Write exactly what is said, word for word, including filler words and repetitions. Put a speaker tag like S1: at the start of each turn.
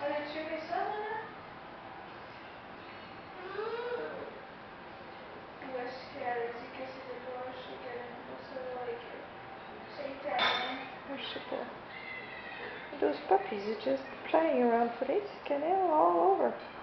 S1: Allais tuer ça, Nana? Où est-ce qu'elle a dit que c'était poche et qu'elle aime pas ça et que c'est italien?
S2: Je sais pas. Those puppies are just playing around for this canal all over.